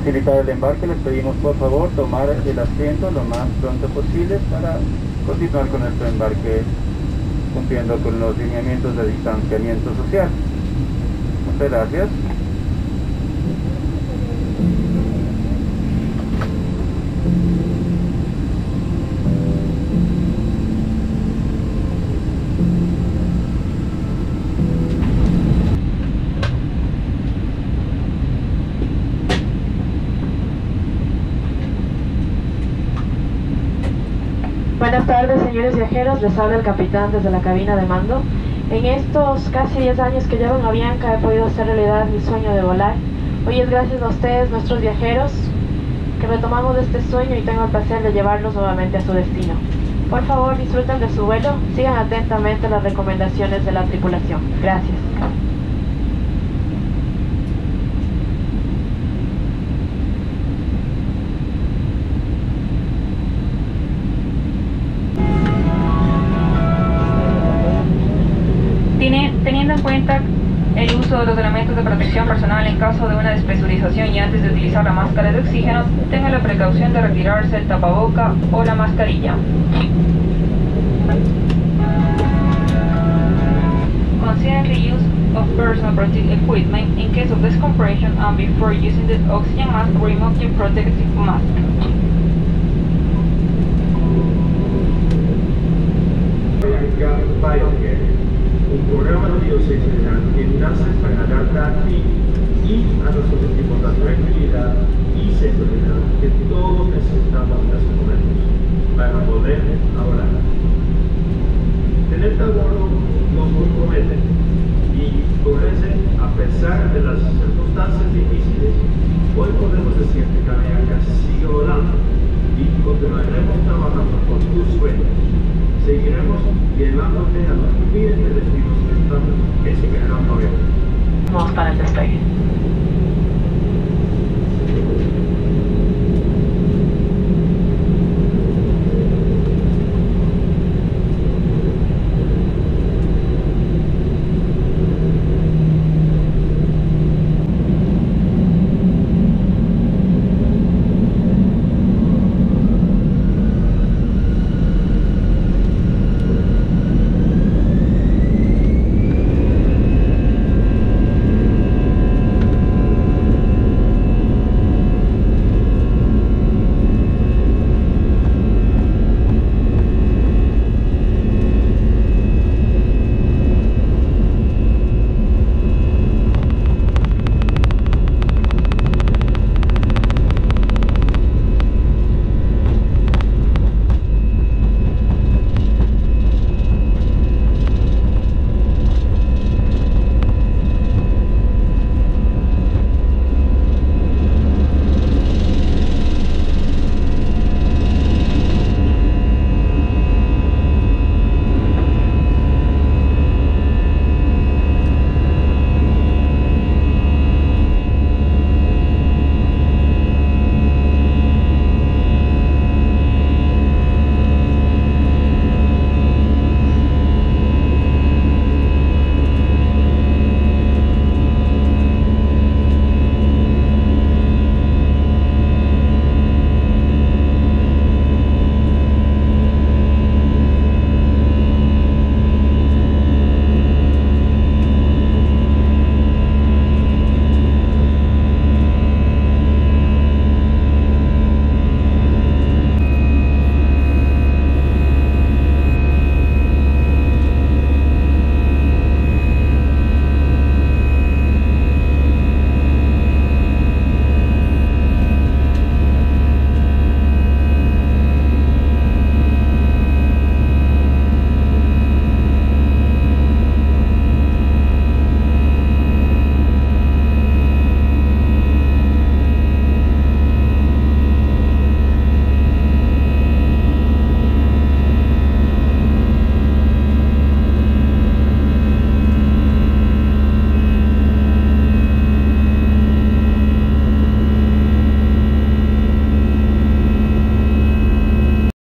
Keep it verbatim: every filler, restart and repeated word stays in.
facilitar el embarque, les pedimos por favor tomar el asiento lo más pronto posible para continuar con nuestro embarque cumpliendo con los lineamientos de distanciamiento social. Muchas gracias. Buenas tardes, señores viajeros, les habla el capitán desde la cabina de mando. En estos casi diez años que llevo en Avianca he podido hacer realidad mi sueño de volar. Hoy es gracias a ustedes, nuestros viajeros, que retomamos este sueño y tengo el placer de llevarlos nuevamente a su destino. Por favor, disfruten de su vuelo, sigan atentamente las recomendaciones de la tripulación. Gracias. Teniendo en cuenta el uso de los elementos de protección personal en caso de una despresurización y antes de utilizar la máscara de oxígeno, tenga la precaución de retirarse el tapaboca o la mascarilla. Consider the use of personal protective equipment in case of descompression and before using the oxygen mask, remove your protective mask.